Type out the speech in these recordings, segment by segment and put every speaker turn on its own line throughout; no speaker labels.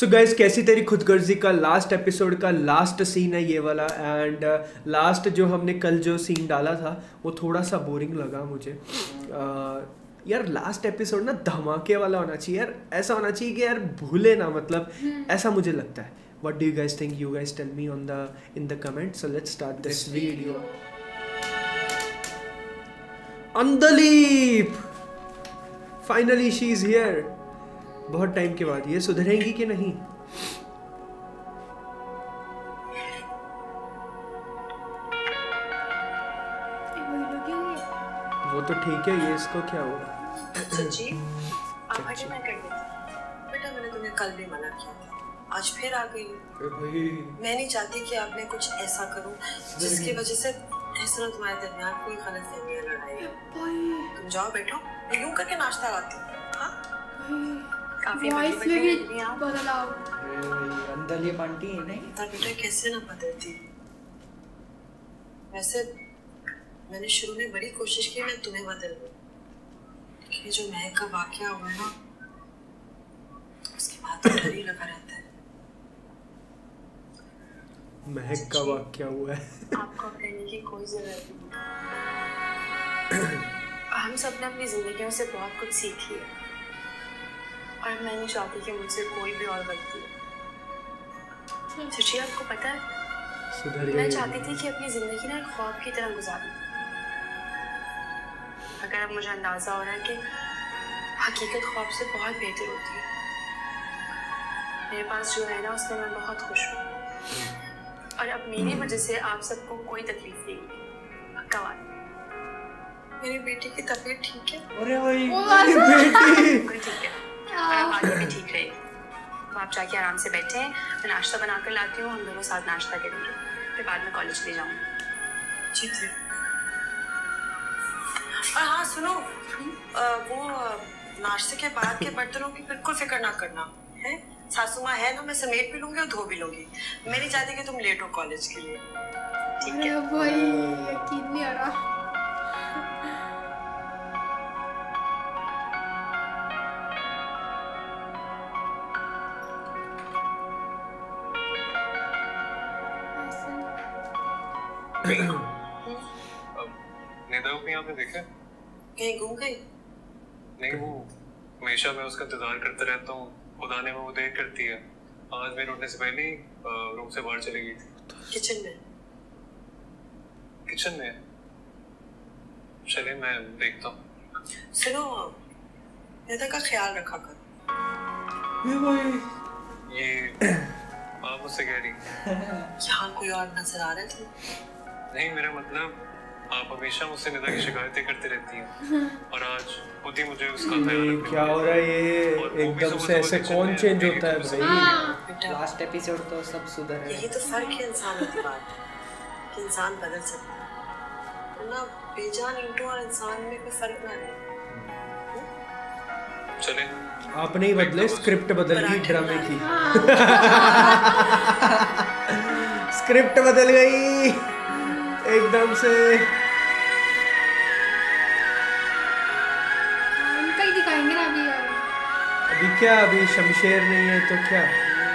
So guys, कैसी तेरी खुदगर्जी का लास्ट एपिसोड का लास्ट सीन है ये वाला। एंड लास्ट जो हमने कल जो सीन डाला था वो थोड़ा सा बोरिंग लगा मुझे। यार लास्ट एपिसोड ना धमाके वाला होना चाहिए यार, ऐसा होना चाहिए कि यार भूले ना, मतलब ऐसा मुझे लगता है। What do you guys think? You guys tell me in the comments. So let's start this video. Andaleeb, finally she is here. बहुत टाइम के बाद। ये सुधरेंगी कि नहीं? वो तो ठीक है, ये इसको क्या हुआ?
सच्ची आप हटे, मैं कर देती। बेटा मैंने तुम्हें कल भी मना किया था, आज फिर आ गई। मैं नहीं चाहती कि आपने कुछ ऐसा करो जिसकी वजह से ऐसा तुम्हारे दरमियान कोई गलतफहमी या लड़ाई हो। तुम जाओ बैठो, मैं यूं करके नाश्ता लाती हूँ। हाँ काफी बदलाव
अंदर ये पांटी है नहीं
तो बेटा कैसे ना बदलती। वैसे मैंने शुरू में बड़ी कोशिश की मैं तुम्हें बदल दूं, लेकिन जो महक का वाकया हुआ ना उसके बाद तो डर ही लगा रहता है।
महक का वाकया हुआ है।
आपको कहने की कोई जरूरत नहीं। हम सब ने अपनी जिंदगियों से बहुत कुछ सीखी है और मैं नहीं चाहती कि मुझसे कोई भी और गलती हो। सच्ची आपको पता है मैं चाहती थी कि अपनी जिंदगी ना एक ख्वाब की तरह गुजारूं। अगर अब मुझे अंदाजा हो रहा है कि हकीकत ख्वाब से बहुत बेहतर होती है। मेरे पास जो है ना उसमें मैं बहुत खुश हूँ और अब मेरी वजह से आप सबको कोई तकलीफ नहीं होगी। पक्का बात। मेरी बेटी की तबीयत ठीक है?
अरे भाई बेटी
ठीक है और अब आगे भी ठीक रहेगी। अब आप जाके आराम से बैठे हैं, मैं नाश्ता बना कर लाती हूँ, हम दोनों साथ नाश्ता करेंगे, फिर बाद में कॉलेज चली जाऊँगी। ठीक है। और हाँ सुनो, वो नाश्ते के बाद के बर्तनों की बिल्कुल फिक्र ना करना है। सासू माँ है ना, मैं समेट भी लूंगी और धो भी लूंगी। मैं नहीं चाहती कि तुम लेट हो कॉलेज के लिए। ठीक है
भाई, यकीन नहीं आ रहा।
निदा को यहाँ पे देखा?
कहीं घूम गई?
नहीं, वो हमेशा मैं उसका इंतजार करता रहता हूँ, खुदा ने वो देर करती है। आज मेरे उठने से पहले ही रूम से बाहर चली गई थी।
किचन में?
किचन में? चलिए मैं देखता हूँ।
सुनो, निदा का ख्याल रखा करो।
ये आप मुझसे कह रही?
यहाँ कोई और नजर आ रहा है तुम?
नहीं, मेरा मतलब आप हमेशा मुझसे निदा की शिकायतें करते रहती हैं और आज खुद ही मुझे उसका ख्याल रखना।
क्या हो रहा है ये? एकदम से ऐसे कौन चेंज होता है भाई?
लास्ट एपिसोड तो सब सुधर है।
यही तो फर्क है इंसान के बाद कि इंसान बदल सकता है, वरना बेजान इंटू और इंसान में कोई फर्क ना रहे।
चले
आपने ही बदले, स्क्रिप्ट बदल गई ड्रामे की। स्क्रिप्ट बदल गई एकदम से।
इनका ही दिखाएंगे ना अभी।
अभी क्या, अभी शमशेर नहीं है तो क्या?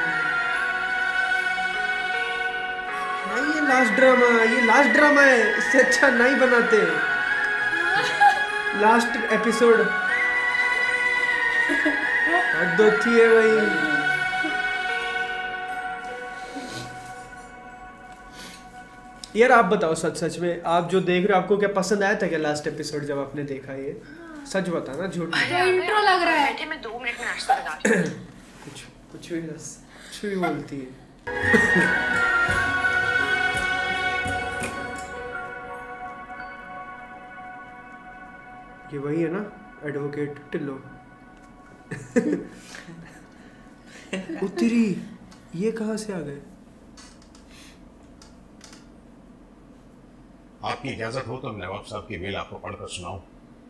नहीं, ये लास्ट ड्रामा है, इससे अच्छा नहीं बनाते। लास्ट एपिसोड हद होती है भाई। यार आप बताओ, सच में आप जो देख रहे हो, आपको क्या पसंद आया था क्या लास्ट एपिसोड जब आपने देखा? ये सच बताना, झूठ नहीं।
इंट्रो लग रहा है।
बैठे, मैं 2 मिनट में नाश्ता बनाती हूँ।
कुछ भी बस कुछ भी बोलती है। ये वही है ना, एडवोकेट टिल्लो। उत्तरी, ये कहाँ से आ गए?
आपकी इजाजत हो तो नवाब साहब की विल आपको पढ़कर सुनाऊं।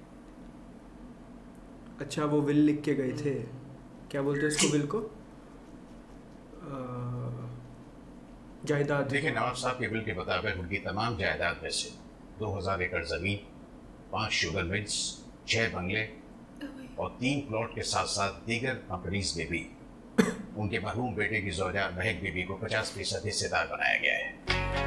अच्छा, वो विल लिख के गए थे। क्या बोलते हैं इसको, विल को? जायदाद।
देखिए, नवाब साहब के विल के मुताबिक उनकी तमाम जायदाद में से 2000 एकड़ जमीन, 5 शुगर मिल्स, 6 बंगले और 3 प्लॉट के साथ साथ दीगर कंपनीज में भी उनके मरहूम बेटे की ज़ौजा महक बीबी को 50% हिस्सेदार बनाया गया है।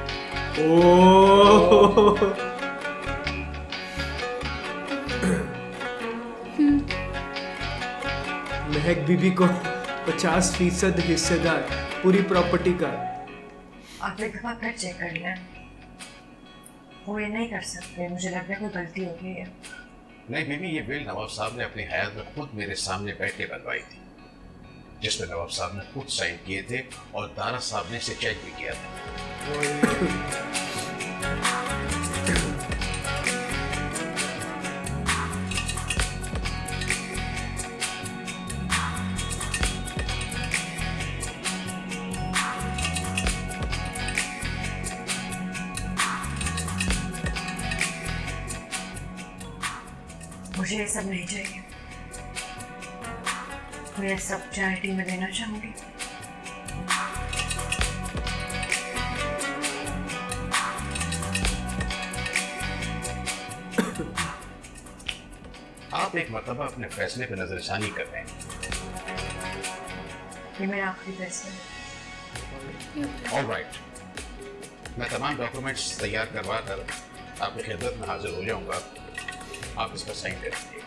महक बीबी को 50% हिस्सेदार पूरी प्रॉपर्टी का।
आप एक दफा फिर चेक कर लें, वो ये नहीं कर सकते, मुझे लगता है कोई गलती हो गई है।
नहीं बीबी, ये बिल नवाब साहब ने अपनी हयात में खुद मेरे सामने बैठ के बनवाई थी, जिसमें नवाब साहब ने खुद साइन किए थे और दारा साहब ने इसे चेक भी किया था।
मुझे ये सब नहीं चाहिए, मैं ये सब चैरिटी में देना चाहूंगी।
आप एक मरतबा अपने फैसले पर नजरसानी कर रहे हैं।
ये मेरा आखिरी फैसला है।
ऑलराइट, मैं तमाम डॉक्यूमेंट्स तैयार करवा कर आपकी खिदमत में हाजिर हो जाऊंगा। आप इस पर साइन कर दीजिए।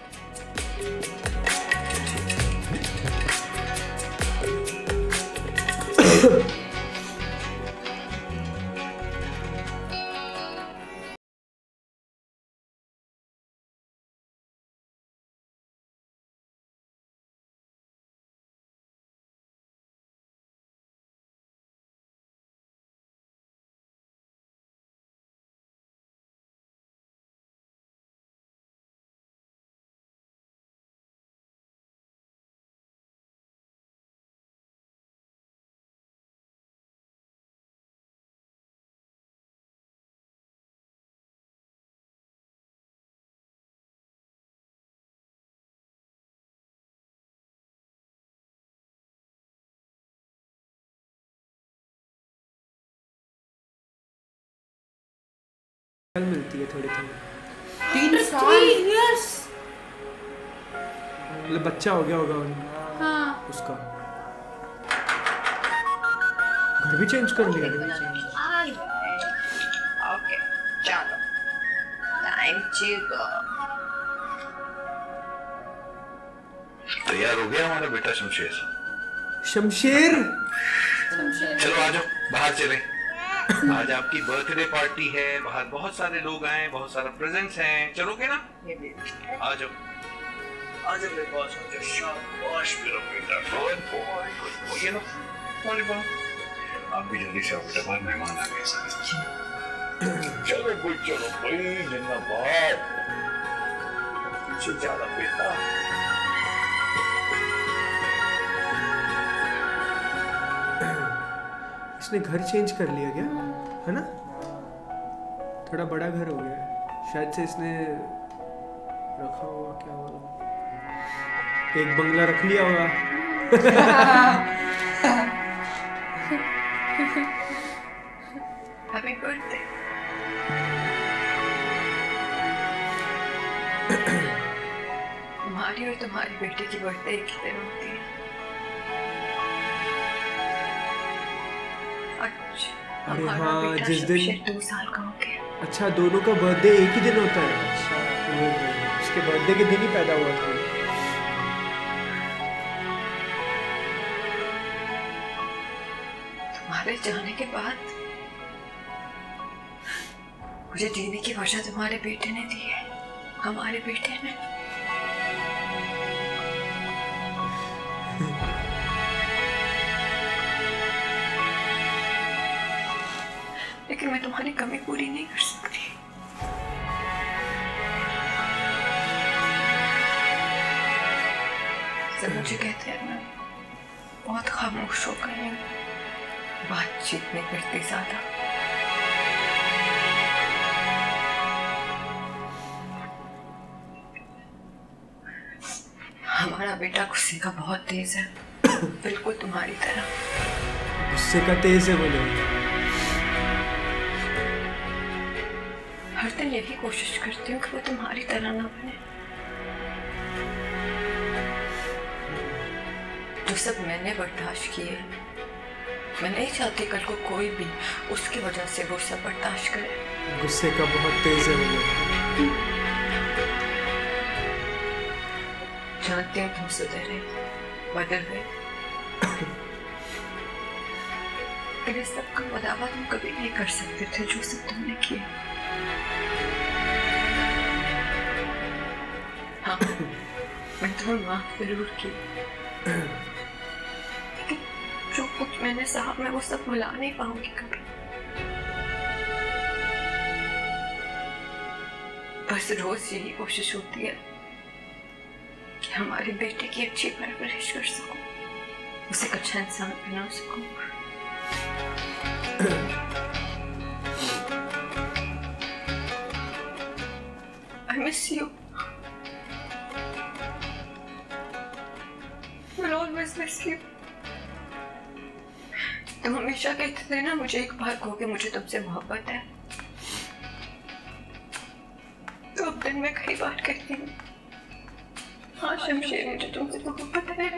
कल मिलती है थोड़ी थोड़ी।
3 years।
मतलब बच्चा हो गया होगा
हाँ।
उसका। घर भी चेंज कर लिया।
ओके चलो, टाइम चेक।
तैयार हो गया हमारा बेटा शमशेर?
शमशेर
चलो आ जाओ, बाहर चले। आज आपकी बर्थडे पार्टी है, बाहर बहुत सारे लोग आए, बहुत सारा प्रेजेंट्स हैं, चलोगे ना? आ जाओ आ जाओ मेरे पास, आ जाओ। शाबाश मेरा बेटा, गुड बॉय, गुड बॉय। ये लो पानी पाओ। आप भी जल्दी से आओ बेटा, बाहर मेहमान आ गए सारे। चलो भाई, चलो भाई, जिंदाबाद। पीछे ज्यादा बेटा।
इसने घर चेंज कर लिया क्या, है ना? थोड़ा बड़ा घर हो गया शायद से, इसने रखा होगा क्या होगा, एक बंगला रख लिया होगा।
Happy birthday. तुम्हारी और तुम्हारी बेटे की बर्थडे एक ही दिन होती है।
अरे हाँ, जिस दिन
2 साल का हो गया।
अच्छा, दोनों का बर्थडे एक ही दिन होता है। अच्छा, उसके बर्थडे के दिन ही पैदा हुआ था।
तुम्हारे जाने के बाद मुझे जीने की वजह तुम्हारे बेटे ने दी है, हमारे बेटे ने। लेकिन मैं तुम्हारी कमी पूरी नहीं कर सकती। सब मुझे कहते हैं मैं बहुत खामोश हो गई हूँ, बातचीत नहीं करती ज्यादा। हमारा बेटा गुस्से का बहुत तेज है, बिल्कुल तुम्हारी तरह।
गुस्से का तेज है बोले?
हर दिन यही कोशिश करती हूँ कि वो तुम्हारी तरह ना बने। जो सब मैंने बर्दाश्त किए, मैं नहीं चाहती कल को कोई भी उसकी वजह से वो सब बर्दाश्त करे।
गुस्से का बहुत तेज है वो।
जानती हूँ तुम सुधरे, बदल गए, लेकिन इस सब का बदलाव तुम कभी नहीं कर सकते थे जो सब तुमने किए। हाँ, मैं तुम्हें माफ जरूर की, लेकिन जो कुछ मैंने सहा मैं वो सब भुला नहीं पाऊंगी कभी। बस रोज यही कोशिश होती है कि हमारे बेटे की अच्छी परवरिश कर सकूं, उसे एक अच्छा इंसान बना सकूं। I miss you. I'll always miss you. तुम हमेशा कहते थे ना मुझे एक बार कहो कि मुझे तुमसे मोहब्बत है, तो अब दिन में कई बार कहती हूँ हाँ शमशेर मुझे तुमसे मोहब्बत है।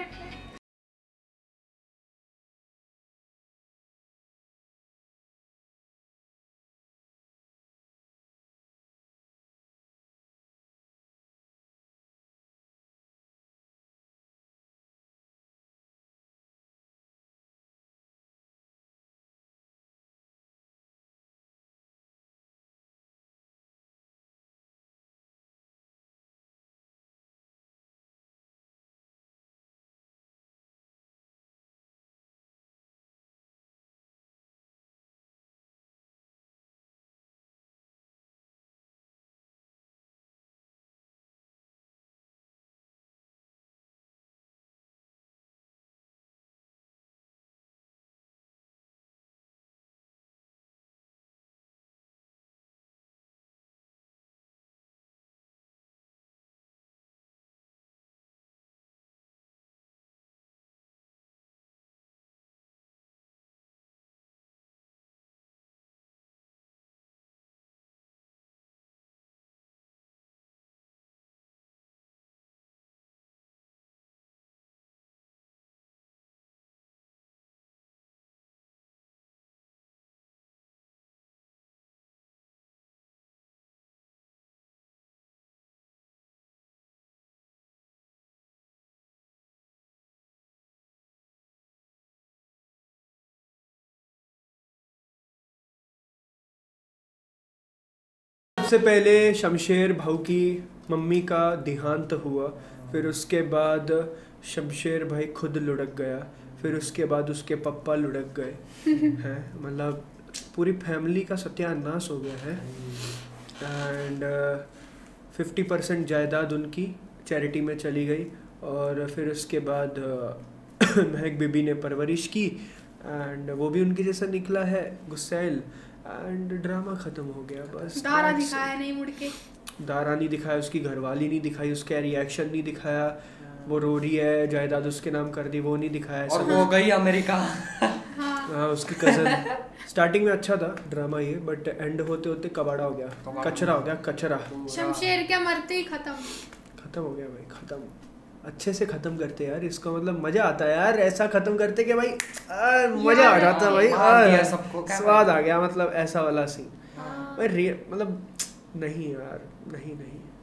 सबसे पहले शमशेर भाऊ की मम्मी का देहांत हुआ, फिर उसके बाद शमशेर भाई खुद लुढ़क गया, फिर उसके बाद उसके पप्पा लुढ़क गए हैं, मतलब पूरी फैमिली का सत्यानाश हो गया है। एंड 50% जायदाद उनकी चैरिटी में चली गई, और फिर उसके बाद महक बीबी ने परवरिश की एंड वो भी उनके जैसा निकला है, गुस्सैल, एंड ड्रामा ख़त्म हो गया। बस
दारा दिखाया नहीं मुड़ के, दारा
नहीं दिखाया, उसकी घरवाली नहीं दिखाई, उसका रिएक्शन नहीं दिखाया, वो रो रही है जायदाद उसके नाम कर दी वो नहीं दिखाया,
और वो गई अमेरिका।
हाँ उसकी कज़न। स्टार्टिंग में अच्छा था ड्रामा ये, बट एंड होते होते कबाड़ा हो गया, कचरा हो गया, कचरा।
शमशेर क्या मरते ही खत्म
हो गया भाई, खत्म। अच्छे से खत्म करते यार इसको, मतलब मजा आता है यार, ऐसा खत्म करते कि भाई मजा आ जाता भाई, स्वाद आ गया, मतलब ऐसा वाला सीन भाई, मतलब नहीं यार, नहीं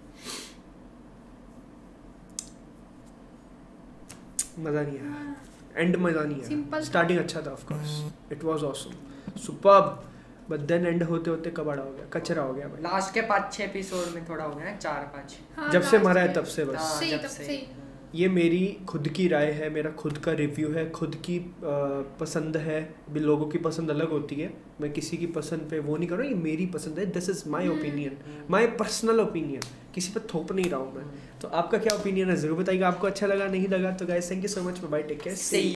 मजा नहीं आया, एंड मजा नहीं आया। स्टार्टिंग अच्छा था of course, it was awesome, superb, but then end होते होते कबाड़ा हो गया, कचरा हो गया भाई।
लास्ट के 5-6 एपिसोड में थोड़ा हो गया ना, 4-5
जब से मरा है तब से बस।
जब से
ये मेरी खुद की राय है, मेरा खुद का रिव्यू है, खुद की पसंद है, भी लोगों की पसंद अलग होती है, मैं किसी की पसंद पे वो नहीं कर रहा, ये मेरी पसंद है, this is my opinion, my personal opinion, किसी पे थोप नहीं रहा हूँ मैं। तो आपका क्या ओपिनियन है ज़रूर बताइएगा, आपको अच्छा लगा नहीं लगा तो guys thank you so much, bye, take care.